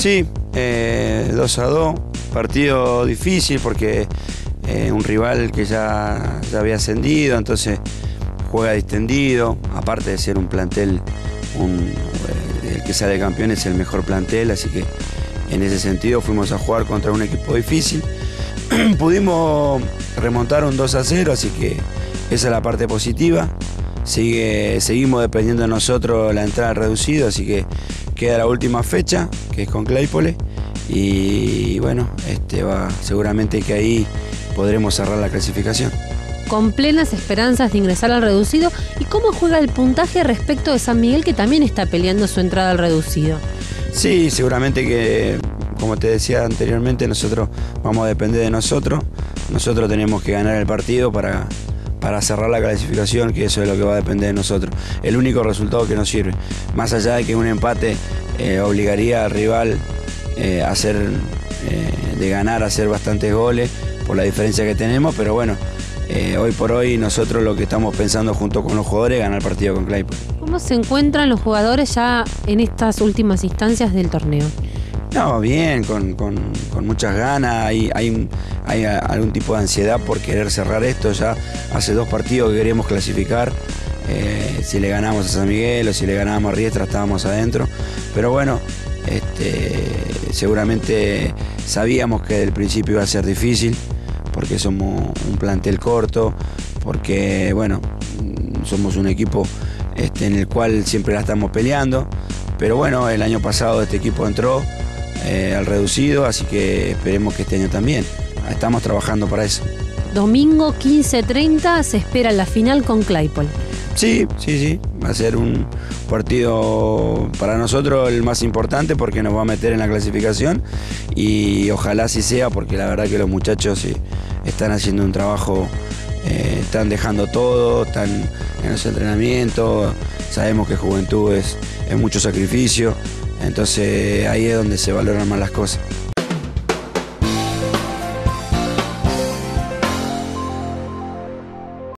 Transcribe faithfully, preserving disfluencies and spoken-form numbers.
Sí, eh, dos a dos, partido difícil porque eh, un rival que ya, ya había ascendido, entonces juega distendido, aparte de ser un plantel, un, el que sale campeón es el mejor plantel, así que en ese sentido fuimos a jugar contra un equipo difícil. Pudimos remontar un dos a cero, así que esa es la parte positiva. Sigue, seguimos dependiendo de nosotros la entrada al reducido, así que queda la última fecha, que es con Claypole, y bueno, este va, seguramente que ahí podremos cerrar la clasificación. Con plenas esperanzas de ingresar al reducido, ¿y cómo juega el puntaje respecto de San Miguel, que también está peleando su entrada al reducido? Sí, seguramente que, como te decía anteriormente, nosotros vamos a depender de nosotros. Nosotros tenemos que ganar el partido para, para cerrar la clasificación, que eso es lo que va a depender de nosotros. El único resultado que nos sirve. Más allá de que un empate eh, obligaría al rival eh, a hacer, eh, de ganar, a hacer bastantes goles por la diferencia que tenemos, pero bueno, eh, hoy por hoy nosotros lo que estamos pensando junto con los jugadores es ganar el partido con Claypole. ¿Cómo se encuentran los jugadores ya en estas últimas instancias del torneo? No, bien, con, con, con muchas ganas, hay, hay, hay algún tipo de ansiedad por querer cerrar esto. Ya hace dos partidos que queríamos clasificar, eh, si le ganamos a San Miguel o si le ganábamos a Riestra estábamos adentro, pero bueno, este, seguramente sabíamos que desde el principio iba a ser difícil, porque somos un plantel corto, porque bueno, somos un equipo este, en el cual siempre la estamos peleando, pero bueno, el año pasado este equipo entró Eh, al reducido, así que esperemos que este año también. Estamos trabajando para eso. Domingo quince treinta se espera la final con Claypole. Sí, sí, sí. Va a ser un partido para nosotros el más importante porque nos va a meter en la clasificación y ojalá así sea, porque la verdad que los muchachos sí, están haciendo un trabajo, eh, están dejando todo, están en los entrenamientos. Sabemos que juventud es, es mucho sacrificio. Entonces ahí es donde se valoran más las cosas.